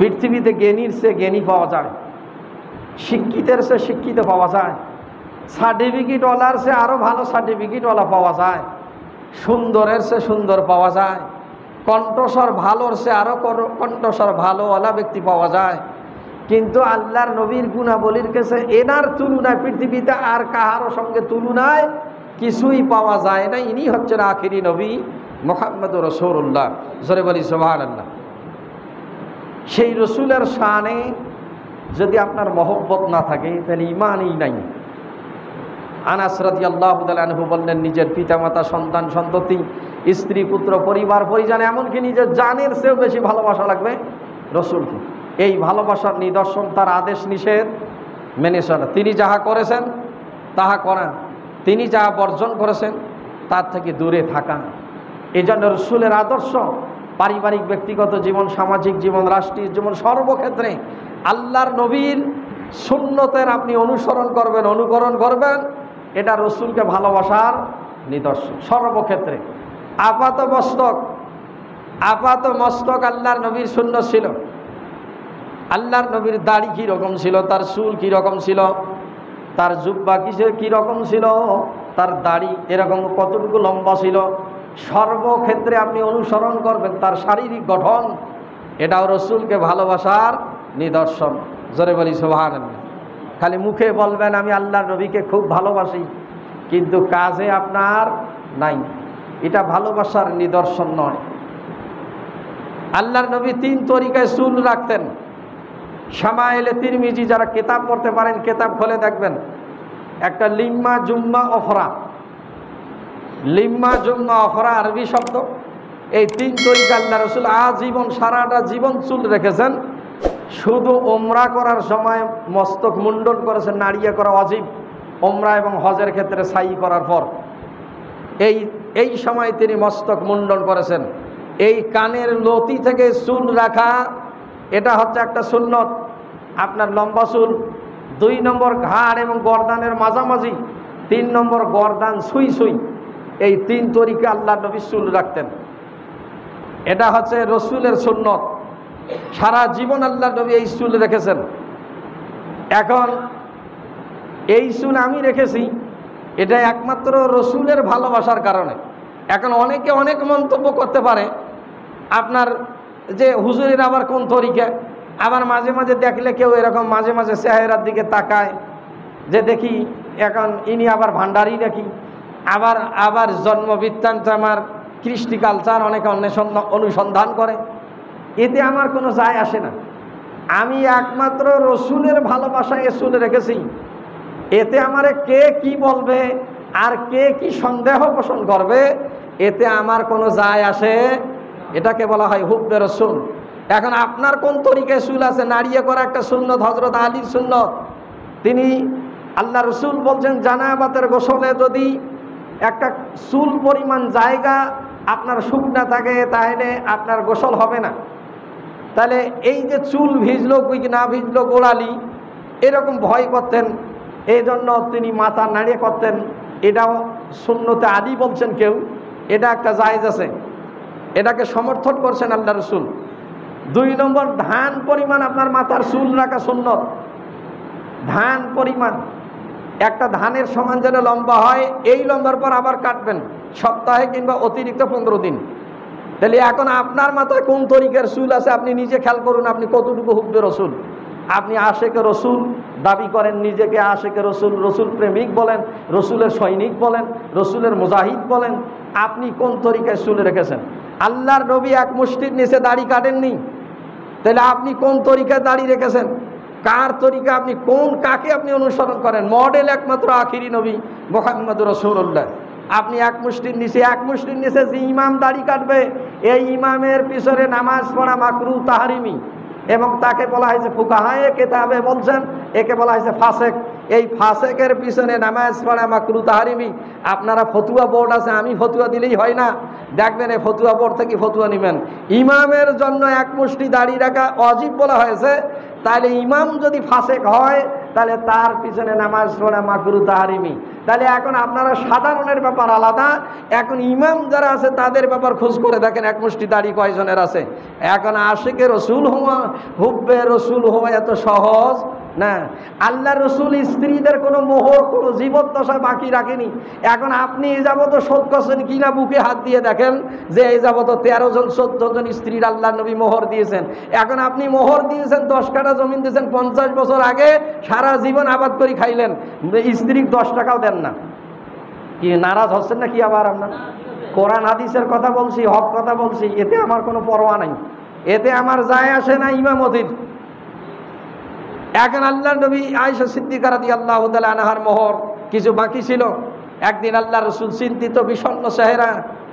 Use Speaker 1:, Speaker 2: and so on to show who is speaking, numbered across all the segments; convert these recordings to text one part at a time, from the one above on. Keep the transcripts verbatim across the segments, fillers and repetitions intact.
Speaker 1: পৃথিবীতে জ্ঞানীর চেয়ে জ্ঞানী পাওয়া যায়, শিক্ষিতের চেয়ে শিক্ষিত পাওয়া যায়, সার্টিফিকেটওয়ালার চেয়ে আরও ভালো সার্টিফিকেটওয়ালা পাওয়া যায়, সুন্দরের চেয়ে সুন্দর পাওয়া যায়, কণ্ঠস্বর ভালোর চেয়ে আরও কণ্ঠস্বর ভালোওয়ালা ব্যক্তি পাওয়া যায়। কিন্তু আল্লাহর নবীর গুণাবলীর কাছে এনার তুলনায় পৃথিবীতে আর কাহারও সঙ্গে তুলনায় কিছুই পাওয়া যায় না। ইনি হচ্ছেন আখিরি নবী মুহাম্মদুর রাসূলুল্লাহ। জোরে বলি সুবহানাল্লাহ। সেই রসুলের শানে যদি আপনার মহব্বত না থাকে তাহলে ঈমানই নাই। আনাস রাদিয়াল্লাহু তাআলা আনহু বললেন, নিজের পিতামাতা, সন্তান সন্ততি, স্ত্রী পুত্র পরিবার পরিজন, এমনকি নিজের জানের চেয়েও বেশি ভালোবাসা লাগবে রসুলকে। এই ভালোবাসার নিদর্শন তার আদেশ নিষেধ মেনে চলা, তিনি যাহা করেছেন তাহা করা, তিনি যাহা বর্জন করেছেন তার থেকে দূরে থাকা। এই জন্য রসুলের আদর্শ পারিবারিক, ব্যক্তিগত জীবন, সামাজিক জীবন, রাষ্ট্রীয় জীবন, সর্বক্ষেত্রে আল্লাহর নবীর সুন্নতের আপনি অনুসরণ করবেন, অনুকরণ করবেন, এটা রসুলকে ভালোবাসার নিদর্শন সর্বক্ষেত্রে। আপাত মস্তক আপাত মস্তক আল্লাহর নবীর সুন্নত ছিল। আল্লাহর নবীর দাড়ি কীরকম ছিল, তার চুল কীরকম ছিল, তার জুব্বা কিসে কীরকম ছিল, তার দাড়ি এরকম কতটুকু লম্বা ছিল, সর্বক্ষেত্রে আপনি অনুসরণ করবেন। তার শারীরিক গঠন, এটাও রসুলকে ভালোবাসার নিদর্শন। জোরে বলি সুবহানাল্লাহ। খালি মুখে বলবেন আমি আল্লাহর নবীকে খুব ভালোবাসি, কিন্তু কাজে আপনার নাই, এটা ভালোবাসার নিদর্শন নয়। আল্লাহর নবী তিন তরিকায় চুল রাখতেন। শামায়েলে তিরমিজি, যারা কিতাব পড়তে পারেন কিতাব খুলে দেখবেন, একটা লিম্মা, জুম্মা, অফরা। লিম্মা, জুম্মা, অফরা আরবি শব্দ। এই তিন তরিকা আল্লাহ রসুল আজীবন, সারাটা জীবন চুল রেখেছেন। শুধু ওমরা করার সময় মস্তক মুন্ডন করেছেন, নাড়িয়ে করা ওয়াজিব, ওমরা এবং হজের ক্ষেত্রে সাই করার পর এই এই সময় তিনি মস্তক মুন্ডন করেছেন। এই কানের লতি থেকে চুল রাখা, এটা হচ্ছে একটা সুন্নত, আপনার লম্বা চুল। দুই নম্বর ঘাড় এবং গর্দানের মাঝামাঝি, তিন নম্বর গর্দান সুই সুই, এই তিন তরিকা আল্লাহ নবী চুল রাখতেন। এটা হচ্ছে রসুলের সুন্নত। সারা জীবন আল্লাহ নবী এই চুল রেখেছেন। এখন এই চুল আমি রেখেছি, এটা একমাত্র রসুলের ভালোবাসার কারণে। এখন অনেকে অনেক মন্তব্য করতে পারে আপনার যে হুজুরের আবার কোন তরিকা, আবার মাঝে মাঝে দেখলে কেউ এরকম মাঝে মাঝে চেহারার দিকে তাকায় যে দেখি এখন ইনি আবার ভান্ডারি নাকি, আবার আবার জন্ম বৃত্তান্ত, আমার কৃষ্টি কালচার অনেকে অন্বেষণ অনুসন্ধান করে। এতে আমার কোনো যায় আসে না। আমি একমাত্র রসুলের ভালোবাসায় এ চুল রেখেছি। এতে আমারে কে কি বলবে আর কে কি সন্দেহ পোষণ করবে, এতে আমার কোনো যায় আসে। এটাকে বলা হয় হুব্বে রসুল। এখন আপনার কোন তরিকায় চুল আছে, নাড়িয়ে করা একটা সুন্নত, হযরত আলীর সুন্নত। তিনি আল্লাহ রসুল বলছেন, জানাবাতের গোসলে যদি একটা চুল পরিমাণ জায়গা আপনার শুকনা থাকে তাহলে আপনার গোসল হবে না। তাহলে এই যে চুল ভিজলো কি না ভিজলো, গোড়ালি, এরকম ভয় করতেন, এই জন্য তিনি মাথা নাড়িয়ে করতেন। এটাও সুন্নতে আলী বলছেন কেউ, এটা একটা জায়েজ আছে, এটাকে সমর্থন করছেন আল্লাহ রসুল। দুই নম্বর, ধান পরিমাণ আপনার মাথার চুল রাখা সুন্নত। ধান পরিমাণ, একটা ধানের সমান যেন লম্বা হয়, এই লম্বার পর আবার কাটবেন সপ্তাহে কিংবা অতিরিক্ত পনেরো দিন। তাহলে এখন আপনার মাথায় কোন তরিকার চুল আছে আপনি নিজে খেয়াল করুন, আপনি কতটুকু হুব্বে রসুল। আপনি আশেকে রসুল দাবি করেন, নিজেকে আশেকে রসুল, রসুল প্রেমিক বলেন, রসুলের সৈনিক বলেন, রসুলের মুজাহিদ বলেন, আপনি কোন তরিকায় চুল রেখেছেন? আল্লাহর নবী এক মুষ্টির নিচে দাড়ি কাটেননি, তাহলে আপনি কোন তরিকায় দাড়ি রেখেছেন? কার তরিকা আপনি, কোন কাকে আপনি অনুসরণ করেন? মডেল একমাত্র আখিরি নবী মুহাম্মদুর রাসূলুল্লাহ। আপনি এক মুষ্টির নিচে এক মুষ্টির নিচে যে ইমাম দাড়ি কাটবে, এই ইমামের পিছনে নামাজ পড়া মাকরু তাহরিমি, এবং তাকে বলা হয়েছে ফুকাহায়ে কিতাবে বলছেন, একে বলা হয়েছে ফাসেক। এই ফাসেকের পিছনে নামাজ পড়া মাকরু তাহরিমি। আপনারা ফতুয়া বোর্ড আছে, আমি ফতুয়া দিলেই হয় না, দেখবেন এই ফতুয়া বোর্ড থেকে ফতুয়া নেবেন। ইমামের জন্য এক মুষ্টি দাড়ি রাখা ওয়াজিব বলা হয়েছে, তাহলে ইমাম যদি ফাসেক হয় তাহলে তার পিছনে নামাজ পড়া মাকরু তাহরিমি। তাহলে এখন আপনারা সাধারণের ব্যাপার আলাদা, এখন ইমাম যারা আছে তাদের ব্যাপার খোঁজ করে দেখেন এক মুষ্টি দাড়ি কয়জনের আছে। এখন আশিকে রসুল হওয়া, হুব্বে রসুল হওয়া এত সহজ না। আল্লাহ রসুল স্ত্রীদের কোনো মোহর কোনো জীবদ্দশা বাকি রাখেনি। এখন আপনি এই যাবত শোধ করছেন কিনা বুকে হাত দিয়ে দেখেন যে এই যাবত তেরো জন চোদ্দ জন স্ত্রীর আল্লাহ নবী মোহর দিয়েছেন। এখন আপনি মোহর দিয়েছেন, দশ কাঠা জমিন দিয়েছেন পঞ্চাশ বছর আগে, সারা জীবন আবাদ করে খাইলেন, স্ত্রীর দশ টাকাও দেন না। কি নারাজ হচ্ছেন না কি আবার আপনার? কোরআন হাদিসের কথা বলছি, হক কথা বলছি, এতে আমার কোনো পরোয়া নাই, এতে আমার যায় আসে না ইমামতির। এখন আল্লাহ নবী আয়েশা সিদ্দিকা রাদিয়াল্লাহু তাআলা আনহার মোহর কিছু বাকি ছিল। একদিন আল্লাহ রসুল চিন্তিত, বিষণ্ণ চেহারা,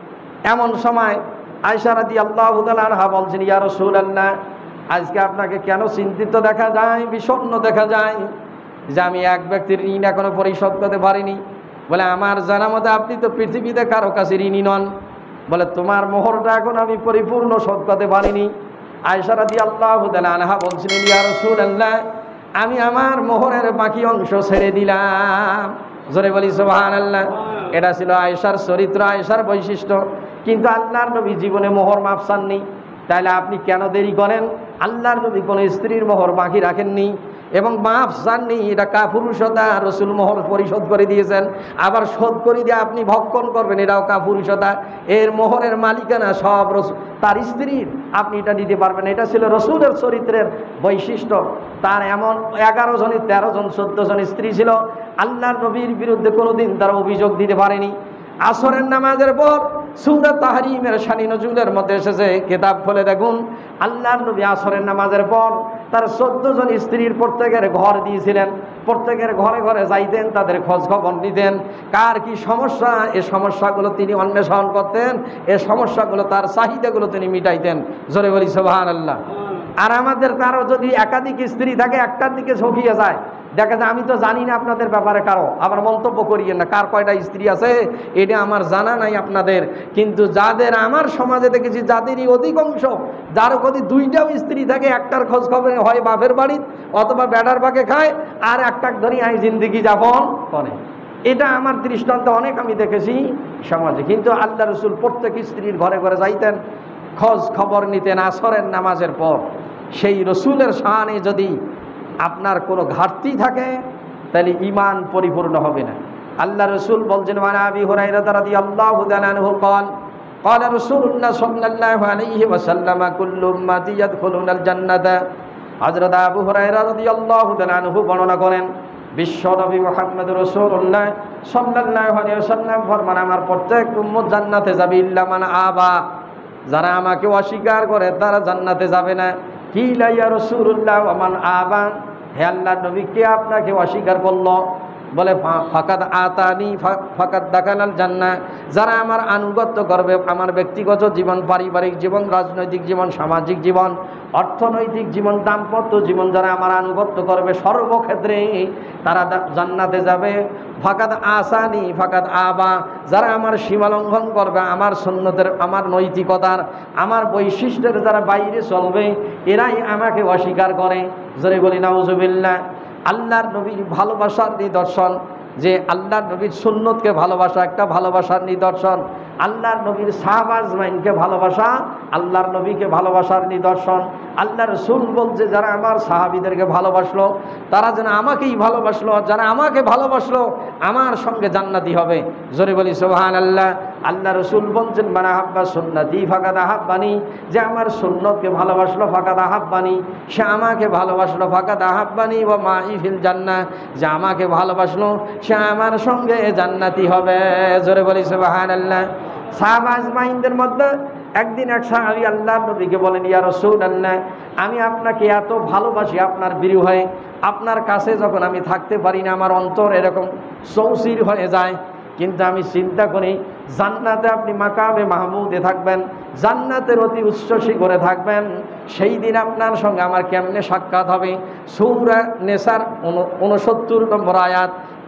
Speaker 1: এমন সময় আয়েশা রাদিয়াল্লাহু তাআলা আনহা বলছেন, ইয়া রাসূলুল্লাহ, আজকে আপনাকে কেন চিন্তিত দেখা যায়, বিষণ্ণ দেখা যায়? যে আমি এক ব্যক্তির ঋণ এখনো পরিশোধ করতে পারিনি। বলে আমার জানা মতে আপনি তো পৃথিবীতে কারো কাছে ঋণী নন। বলে তোমার মোহরটা এখন আমি পরিপূর্ণ শোধ করতে পারিনি। আয়েশা রাদিয়াল্লাহু তাআলা আনহা বলছিলেন, ইয়া রাসূলুল্লাহ, আমি আমার মোহরের বাকি অংশ ছেড়ে দিলাম। জোরে বলি সুবহানাল্লাহ। এটা ছিল আয়েশার চরিত্র, আয়েশার বৈশিষ্ট্য। কিন্তু আল্লাহর নবী জীবনে মোহর মাফ চাননি। তাহলে আপনি কেন দেরি করেন? আল্লাহর নবী কোনো স্ত্রীর মোহর বাকি রাখেননি এবং মাফ চাননি, এটা কাপুরুষতা। রসুল মোহর পরিশোধ করে দিয়েছেন, আবার শোধ করে দিয়ে আপনি ভক্ষণ করবেন, এটাও কাপুরুষতা। এর মোহরের মালিকানা সব রসুল, তার স্ত্রীর, আপনি এটা দিতে পারবেন। এটা ছিল রসুলের চরিত্রের বৈশিষ্ট্য। তার এমন এগারো জনের তেরো জন চোদ্দ জন স্ত্রী ছিল, আল্লাহর নবীর বিরুদ্ধে কোনোদিন তারা অভিযোগ দিতে পারেনি। আসরের নামাজের পর সূরা তাহরিমের শানি নজুলের মধ্যে এসেছে, কিতাব খুলে দেখুন, আল্লাহর নবী আসরের নামাজের পর তার চোদ্দ জন স্ত্রীর প্রত্যেকের ঘর দিয়েছিলেন, প্রত্যেকের ঘরে ঘরে যাইতেন, তাদের খোঁজ খবর নিতেন, কার কি সমস্যা, এ সমস্যাগুলো তিনি অন্বেষণ করতেন, এ সমস্যাগুলো তার চাহিদাগুলো তিনি মিটাইতেন। জোরে বলি সুবহানাল্লাহ। আর আমাদের কারো যদি একাধিক স্ত্রী থাকে, একটার দিকে ঝুঁকিয়ে যায়, দেখা যায় আমি তো জানি না আপনাদের ব্যাপারে, কারো আবার মন্তব্য করিয়েন না কার কয়টা স্ত্রী আছে, এটা আমার জানা নাই আপনাদের। কিন্তু যাদের আমার সমাজে দেখেছি, যাদেরই অধিকাংশ, যার যদি দুইটাও স্ত্রী থাকে, একটার খোঁজ খবর হয় বাপের বাড়ির অথবা বেড়ার বাগে খায়, আর একটাক ধরি আই জিন্দিগি যাপন করে। এটা আমার দৃষ্টান্ত অনেক আমি দেখেছি সমাজে। কিন্তু আল্লাহ রসুল প্রত্যেক স্ত্রীর ঘরে ঘরে যাইতেন, খোঁজ খবর নিতেন আসরের নামাজের পর। সেই রসুলের শানে যদি আপনার কোনো ঘাটতি থাকে, তাহলে ঈমান পরিপূর্ণ হবে না। আল্লাহ রসুল বলছেন, ওয়া আবি হুরায়রা রাদিয়াল্লাহু তাআলা আনহু قال قال رسول الله صلى الله عليه وسلم كل امتي يدخلون الجنة। হযরত আবু হুরায়রা রাদিয়াল্লাহু তাআলা আনহু বর্ণনা করেন, বিশ্ব নবী মুহাম্মদ রাসূলুল্লাহ সাল্লাল্লাহু আলাইহি ওয়াসাল্লাম ফরমান, আমার প্রত্যেক উম্মত জান্নাতে যাবে ইল্লা মান আবা, যারা আমাকে অস্বীকার করে তারা জান্নাতে যাবে না। কিলা ইয়া রাসূলুল্লাহ ওয়া মান আবা, হে আল্লাহর নবী, কে আপনাকে অস্বীকার করলো? বলে ফাকাদ আতানি ফাকাদ দাখালাল জান্নাহ, যারা আমার আনুগত্য করবে, আমার ব্যক্তিগত জীবন, পারিবারিক জীবন, রাজনৈতিক জীবন, সামাজিক জীবন, অর্থনৈতিক জীবন, দাম্পত্য জীবন, যারা আমার আনুগত্য করবে সর্বক্ষেত্রে তারা জান্নাতে যাবে। ফাকাদ আসানি ফাকাদ আবা, যারা আমার সীমালঙ্ঘন করবে, আমার সুন্নতের, আমার নৈতিকতার, আমার বৈশিষ্ট্যের যারা বাইরে চলবে, এরাই আমাকে অস্বীকার করে। জোরে বলি নাউজুবিল্লাহ। আল্লাহর নবীর ভালোবাসার নিদর্শন যে আল্লাহর নবীর সুন্নতকে ভালোবাসা একটা ভালোবাসার নিদর্শন, আল্লাহর নবীর সাহাবা আজমাইনকে ভালোবাসা আল্লাহর নবীকে ভালোবাসার নিদর্শন। আল্লাহ রসুল বলছে, যারা আমার সাহাবীদেরকে ভালোবাসলো তারা যেন আমাকেই ভালোবাসলো, যারা আমাকে ভালোবাসলো আমার সঙ্গে জান্নাতি হবে। জোরে বলি সুবহানাল্লাহ। আল্লাহ রসুল বলছেন, মান আহাব্বা সুন্নতি ফাকাদ আহাব্বানি, যে আমার সুন্নতকে ভালোবাসলো ফাকাদ আহাব্বানি, সে আমাকে ভালোবাসলো ফাকাদ আহাব্বানি ওয়া মাই ফিল জান্নাহ, যে আমাকে ভালোবাসলো সে আমার সঙ্গে জান্নাতি হবে। জোরে বলি সুবহানাল্লাহ। সাহাবা আজমাইনদের মধ্যে একদিন এক সাহাবী আল্লাহর নবীকে বলেন, ইয়া রাসূলুল্লাহ, আমি আপনাকে এত ভালোবাসি, আপনার বিরহ হয়, আপনার কাছে যখন আমি থাকতে পারি না আমার অন্তর এরকম চৌচির হয়ে যায়, কিন্তু আমি চিন্তা করি জান্নাতে আপনি মাকামে মাহমুদে থাকবেন, জান্নাতের অতি উচ্চ শিখরে থাকবেন, সেই দিন আপনার সঙ্গে আমার কেমনে সাক্ষাৎ হবে। সূরা নেসার উনসত্তর নম্বর আয়াত,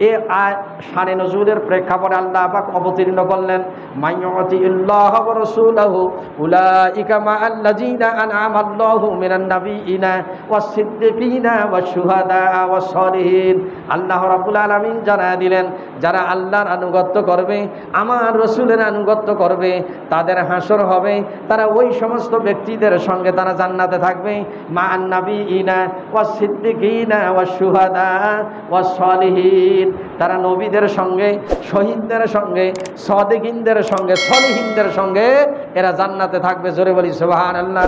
Speaker 1: এ শানে নজুলের প্রেক্ষাপটে আল্লাহ পাক অবতীর্ণ করলেন, মাইয়ুতিল্লাহ ওয়া রাসূলহু উলাইকা মা'আল্লাযীনা আন'আমা আল্লাহু মিনান নাবিয়্যিনা ওয়াস সিদ্দিকিনা ওয়াশ শুহাদা ওয়াস সালিহিন। আল্লাহ রাব্বুল আলামিন জানায় দিলেন, যারা আল্লাহর আনুগত্য করবে, আমার রাসূলের আনুগত্য করবে, তাদের হাসর হবে, তারা ওই সমস্ত ব্যক্তিদের সঙ্গে তারা জান্নাতে থাকবে, মা'আন নাবিয়্যিনা ওয়াস সিদ্দিকিনা ওয়াশ শুহাদা ওয়াস সালিহিন। তারা নবীদের সঙ্গে, শহীদদের সঙ্গে, সাদিকিনদের সঙ্গে, সলিহিনদের সঙ্গে এরা জান্নাতে থাকবে। জোরে বলি সুবহানাল্লাহ।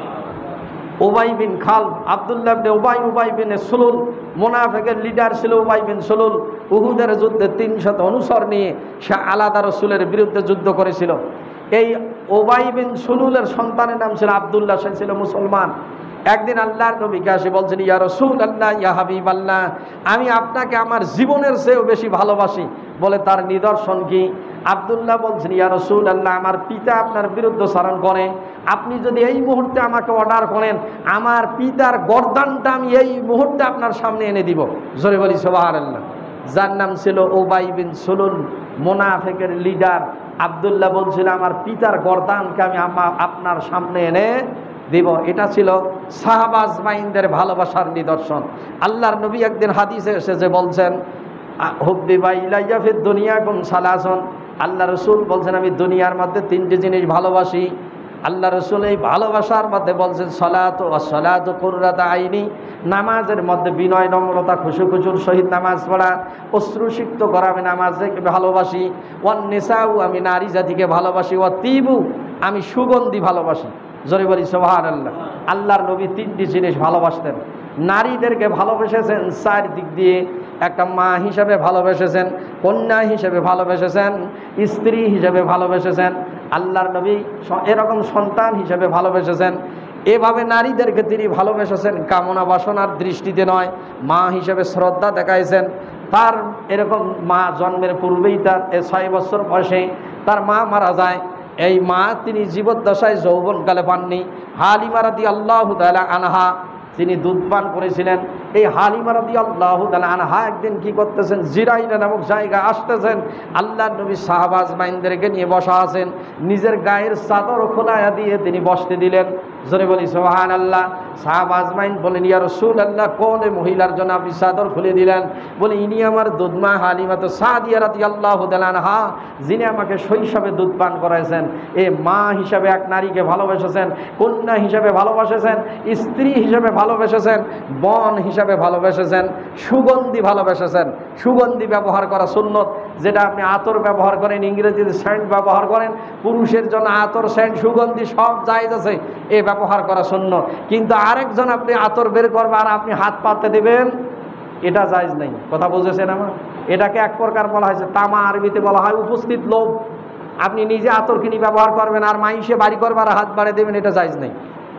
Speaker 1: উবাই বিন খালদ, আব্দুল্লাহ ইবনে উবাই, উবাই বিন সুলুল, মুনাফিকের লিডার ছিল উবাই বিন সুলুল। উহুদের যুদ্ধে তিনশত অনুসর নিয়ে সে আলাদা রাসূলের বিরুদ্ধে যুদ্ধ করেছিল। এই উবাই বিন সুলুলের সন্তানের নাম ছিল আব্দুল্লাহ, সে ছিল মুসলমান। একদিন আল্লাহর নবীকে আসে বলছেন, ইয়া রাসূলুল্লাহ, ইয়া হাবিবাল্লাহ, আমি আপনাকে আমার জীবনের চেয়েও বেশি ভালোবাসি। বলে তার নিদর্শন কি? আব্দুল্লাহ বলছেন, ইয়া রাসূলুল্লাহ, আমার পিতা আপনার বিরুদ্ধাচরণ করে, আপনি যদি এই মুহূর্তে আমাকে অর্ডার করেন, আমার পিতার গর্দানটা আমি এই মুহূর্তে আপনার সামনে এনে দিব। জোরে বলি সুবহানাল্লাহ। যার নাম ছিল উবাই বিন সুলুল, মুনাফিকের লিডার। আব্দুল্লাহ বলছিল, আমার পিতার গর্দানকে আমি আপনার সামনে এনে দিব। এটা ছিল সাহাবা আজমাইনদের ভালোবাসার নিদর্শন। আল্লাহর নবী একদিন হাদিসে এসেছে বলছেন, হুব্বিবা ইলাইয়া ফিদ দুনিয়াকুম সালাসুন। আল্লাহ রসুল বলছেন, আমি দুনিয়ার মধ্যে তিনটি জিনিস ভালোবাসি। আল্লাহ রসুল এই ভালোবাসার মধ্যে বলছেন, সলাত ও সলাত কুররাত আইনি, নামাজের মধ্যে বিনয় নম্রতা খুশু খুশুর সহিত নামাজ পড়া, অশ্রুসিক্ত করা, আমি নামাজকে ভালোবাসি। ওয়ান নিসাউ, আমি নারী জাতিকে ভালোবাসি। ওয়া তিবু, আমি সুগন্ধি ভালোবাসি। জোরে বলি সুবহানাল্লাহ। আল্লাহর নবী তিনটি জিনিস ভালোবাসতেন। নারীদেরকে ভালোবেসেছেন চার দিক দিয়ে। একটা মা হিসাবে ভালোবেসেছেন, কন্যা হিসেবে ভালোবেসেছেন, স্ত্রী হিসেবে ভালোবেসেছেন। আল্লাহর নবী এরকম সন্তান হিসেবে ভালোবেসেছেন। এভাবে নারীদেরকে তিনি ভালোবেসেছেন কামনা বাসনার দৃষ্টিতে নয়, মা হিসেবে শ্রদ্ধা দেখাইছেন। তার এরকম মা জন্মের পূর্বেই, তার ছয় বছর বয়সে তার মা মারা যায়। এই মা তিনি জীবদ্দশায় যৌবনকালে পাননি। হালিমা রাদিয়াল্লাহু তাআলা আনহা তিনি দুধ পান করেছিলেন। এই হালিমা রাদিয়াল্লাহু তাআলা আনহা একদিন কি করতেছেন, জিরাইনা নামক জায়গা আসতেছেন, আল্লাহর নবী সাহাবা আজমাইনদেরকে নিয়ে বসা আছেন, নিজের গায়ের চাদর খোলায়া দিয়ে তিনি বসতে দিলেন। জোরে বলি সুবহানাল্লাহ। সাহাবা আজমাইন বলেন, ইয়া রাসূলুল্লাহ, কোন মহিলার জন্য আপনি চাদর খুলে দিলেন? বলে, ইনি আমার দুধমা হালিমা তো সাদিয়া রাদিয়াল্লাহু তাআলা আনহা, যিনি আমাকে শৈশবে দুধ পান করাইছেন। এ মা হিসাবে এক নারীকে ভালোবেসেছেন, কন্যা হিসাবে ভালোবাসেছেন, স্ত্রী হিসাবে ভালোবেসেছেন, বোন হিসাবে ভালোবেসেছেন, সুগন্ধি ভালোবেসেছেন। সুগন্ধি ব্যবহার করা সুন্নত। যেটা আপনি আতর ব্যবহার করেন, ইংরেজিতে সেন্ট ব্যবহার করেন, পুরুষের জন্য আতর, সেন্ট, সুগন্ধি সব জায়েজ আছে, এ ব্যবহার করা সুন্নত। কিন্তু আরেকজন আপনি আতর বের করবেন আর আপনি হাত পাতে দেবেন, এটা জায়েজ নেই। কথা বুঝেছেন আমার? এটাকে এক প্রকার বলা হয়েছে, তামা আরবিতে বলা হয় উপস্থিত লোভ। আপনি নিজে আতর কিনি ব্যবহার করবেন আর মাইসে বাড়ি করবার হাত বাড়ে দেবেন, এটা জায়েজ নেই।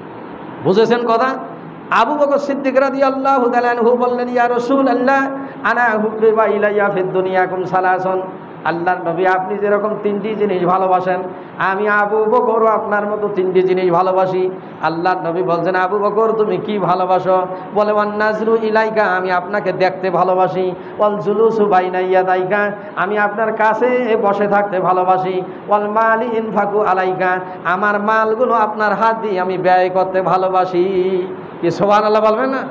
Speaker 1: বুঝেছেন কথা? আবু বকর সিদ্দিক রাদিয়াল্লাহু তাআলা আনহু বললেন, ইয়া রাসূলুল্লাহ, আনা হুব্বিবা ইলাইয়া ফিদ দুনিয়াকুম সালাসুন। আল্লাহর নবী, আপনি যেরকম তিনটি জিনিস ভালোবাসেন, আমি আবু বকর আপনার মতো তিনটি জিনিস ভালোবাসি। আল্লাহর নবী বলছেন, আবু বকর তুমি কি ভালোবাসো? বলে, ওয়ান নাজরু ইলাইকা, আমি আপনাকে দেখতে ভালোবাসি। ওয়াল জুলুসু বাইনা ইয়াদাইকা, আমি আপনার কাছে বসে থাকতে ভালোবাসি। ওয়াল মালি ইনফাকু আলাইকা, আমার মালগুলো আপনার হাত দিয়ে আমি ব্যয় করতে ভালোবাসি। কি সুবহানাল্লাহ বলবেন না?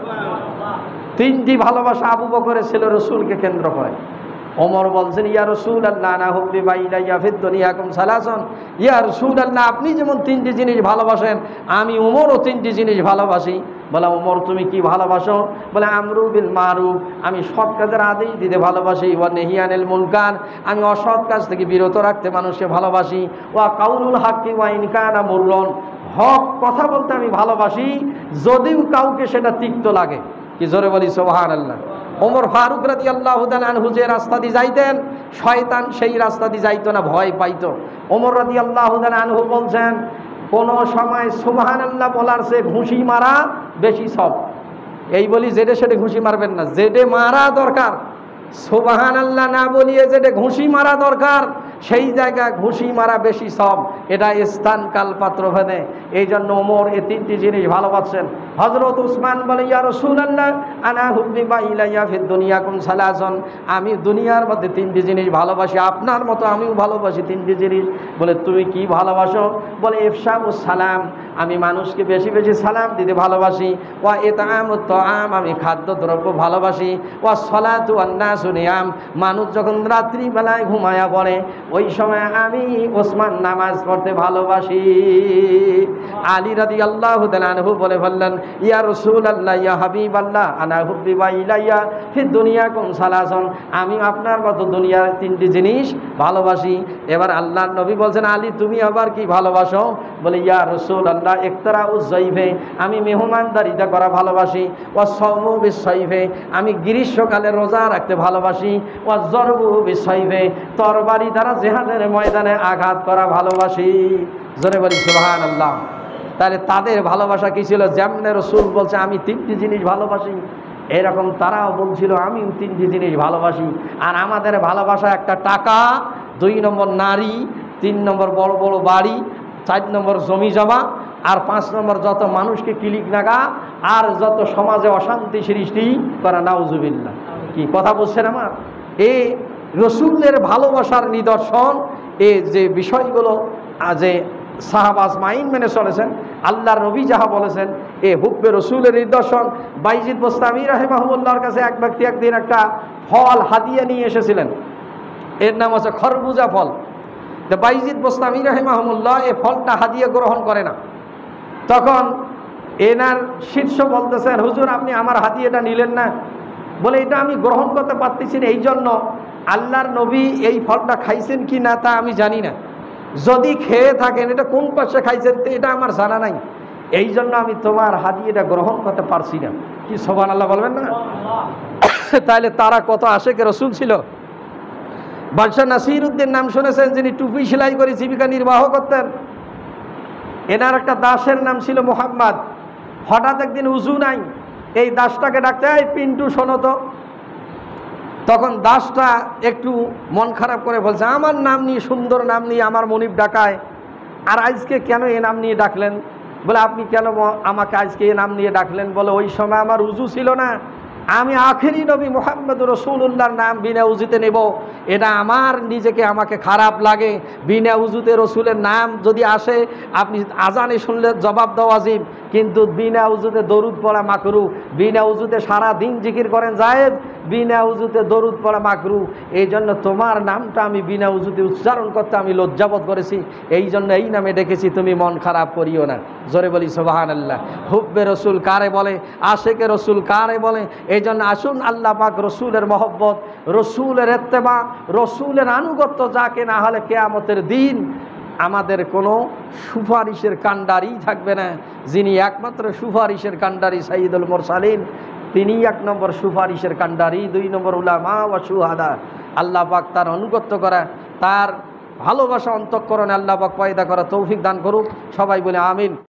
Speaker 1: তিনটি ভালোবাসা আবু বকরের ছিল রাসূলকে কেন্দ্র করে। ওমর বলছেন, ইয়া রাসূলুল্লাহ, আনা হুব্বিবা ইলাইয়া ফিদ দুনিয়াকুম সালাসুন। ইয়া রাসূলুল্লাহ, আপনি যেমন তিনটি জিনিস ভালোবাসেন, আমি ওমরও তিনটি জিনিস ভালোবাসি। বলে, ওমর তুমি কি ভালোবাসো? বলে, আমরু বিল মারুফ, আমি সৎ কাজের আদেশ দিতে ভালোবাসি। ওয়া নাহি আনিল মুনকার, আমি অসৎ কাজ থেকে বিরত রাখতে মানুষকে ভালোবাসি। ওয়া কাউলুল হাক্কি ওয়া ইন কানা মুররুন, হক কথা বলতে আমি ভালোবাসি, যদিও কাউকে সেটা তিক্ত লাগে। কি জোরে বলি সুবহানাল্লাহ। ওমর ফারুক রাদিয়াল্লাহু তাআলা আনহু যে রাস্তা দিয়ে যাইতেন, শয়তান সেই রাস্তা দিয়ে যাইতো না, ভয় পাইতো। ওমর রাদিয়াল্লাহু তাআলা আনহু বলছেন, কোন সময় সুবহানাল্লাহ বলার চেয়ে ঘুষি মারা বেশি সব। এই বলি যেটে সেটে ঘুষি মারবেন না, যেটে মারা দরকার, সুবহানাল্লাহ না বলিয়ে যেটে ঘুষি মারা দরকার, সেই জায়গায় ঘুষি মারা বেশি সব। এটা স্থান কাল পাত্র ভেদে। এই জন্য ওমর এই তিনটি জিনিস ভালোবাসছেন। হযরত উসমান বলে, ইয়া রাসূলুল্লাহ আনা হুব্বিবা ইলাইয়া ফিদ দুনিয়াকুম সালাসান, আমি দুনিয়ার মধ্যে তিনটি জিনিস ভালোবাসি, আপনার মতো আমিও ভালোবাসি তিনটি জিনিস। বলে তুমি কি ভালোবাসো? বলে ইফশাউস সালাম, আমি মানুষকে বেশি বেশি সালাম দিতে ভালোবাসি। ওয়া ইতআমুত তাআম, আমি খাদ্য দ্রব্য ভালোবাসি। ওয়া সলাতু ওয়ান নাসু নিয়াম, মানুষ যখন রাত্রিবেলায় ঘুমায়া পড়ে ওই সময় আমি ওসমান নামাজ পড়তে ভালোবাসি। আলী রাদিয়াল্লাহু তাআলা আনহু বলে বললেন, ইয়া রাসূলুল্লাহ ইয়া হাবিবাল্লাহ আনা হুব্বিবা ইলাইয়া ফিদ দুনিয়াকুম সালাসান, আমি আপনার মতো দুনিয়ার তিনটি জিনিস ভালোবাসি। এবার আল্লাহর নবী বলছেন, আলী তুমি আবার কি ভালোবাসো? বলে, ইয়া রাসূলুল্লাহ ইকতারাউজ যায়ফে, আমি মেহমানদারিতা করা ভালোবাসি। ওয়া সাওমু বিসাইফে, আমি গ্রীষ্মকালে রোজা রাখতে ভালোবাসি। ওয়া জরবু বিসাইফে, তরবারি দ্বারা জিহাদের ময়দানে আঘাত করা ভালোবাসি। জোরে বলি সুবহানাল্লাহ। তাহলে তাদের ভালোবাসা কি ছিল? যেমনে রাসূল বলছে আমি তিনটি জিনিস ভালোবাসি, এরকম তারাও বলছিল আমিও তিনটি জিনিস ভালোবাসি। আর আমাদের ভালোবাসা একটা টাকা, দুই নম্বর নারী, তিন নম্বর বড় বড় বাড়ি, চার নম্বর জমি জমা, আর পাঁচ নম্বর যত মানুষকে কিলিক নাগা, আর যত সমাজে অশান্তি সৃষ্টি করা। নাউজুবিল্লাহ। কি কথা বলছেন আমার? এই রসুলের ভালোবাসার নিদর্শন এই যে বিষয়গুলো যে সাহাবাজ মাইন মেনে চলেছেন, আল্লাহর নবী যাহা বলেছেন, এ হুব্বে রসুলের নিদর্শন। বাইজিদ বোস্তামি রাহিমাহুল্লাহর কাছে এক ব্যক্তি একদিন একটা ফল হাদিয়া নিয়ে এসেছিলেন, এর নাম হচ্ছে খরবুজা ফল। তো বাইজিদ বোস্তামি রাহিমাহুল্লাহ এই ফলটা হাদিয়া গ্রহণ করে না। তখন এনার শীর্ষ বলতেছেন, হুজুর আপনি আমার হাদিয়াটা নিলেন না? বলে, এটা আমি গ্রহণ করতে পারতেছি না, এই জন্য আল্লাহর নবী এই ফলটা খাইছেন কি না তা আমি জানি না, যদি খেয়ে থাকেন এটা কোন পাশে খাইছেন এটা আমার জানা নাই, এই জন্য আমি তোমার হাদিয়াটা গ্রহণ করতে পারছি না। কি সুবহানাল্লাহ বলবেন না? তাহলে তারা কত আশেকে রসুল ছিল। বাদশাহ নাসির উদ্দিন নাম শুনেছেন, যিনি টুপি সেলাই করে জীবিকা নির্বাহ করতেন। এনার একটা দাসের নাম ছিল মুহাম্মদ। হঠাৎ একদিন উজু নাই, এই দাসটাকে ডাকতে, এই পিন্টু শোনো তো। তখন দাসটা একটু মন খারাপ করে বলছে, আমার নাম নিয়ে, সুন্দর নাম নিয়ে আমার মনিব ডাকায়, আর আজকে কেন এ নাম নিয়ে ডাকলেন? বলে, আপনি কেন আমাকে আজকে এ নাম নিয়ে ডাকলেন? বলে, ওই সময় আমার উজু ছিল না, আমি আখেরি নবী মুহাম্মদ রাসূলুল্লাহর নাম বিনা উজুতে নেব, এটা আমার নিজেকে আমাকে খারাপ লাগে। বিনা উজুতে রসুলের নাম যদি আসে, আপনি আজানে শুনলে জবাব দেওয়া ওয়াজিব, কিন্তু বিনা উজুতে দরুদ পড়া মাকরু। বিনা উজুতে সারা দিন জিকির করেন জায়েজ, বিনা উজুতে দরুদ পড়া মাকরু। এই জন্য তোমার নামটা আমি বিনা উজুতে উচ্চারণ করতে আমি লজ্জাবোধ করেছি, এই জন্য এই নামে ডেকেছি, তুমি মন খারাপ করিও না। জোরে বলি সুবহানাল্লাহ। হুব্বে রসুল কারে বলে? আশেকে রসুল কারে বলে? এই জন্য আসুন আল্লাহ পাক রসুলের মহব্বত, রসুলের ইত্তেবা, রসুলের আনুগত্য, যাকে না হলে কিয়ামতের দিন আমাদের কোনো সুপারিশের কাণ্ডারি থাকবে না। যিনি একমাত্র সুপারিশের কাণ্ডারি সাইয়্যিদুল মুরসালিন, তিনিই এক নম্বর সুপারিশের কাণ্ডারি, দুই নম্বর উলামা ওয়া শুহাদা। আল্লাহ পাক তার অনুগত্য করা, তার ভালোবাসা অন্তঃকরণে আল্লাহ পাক পয়দা করা তৌফিক দান করুক। সবাই বলে আমিন।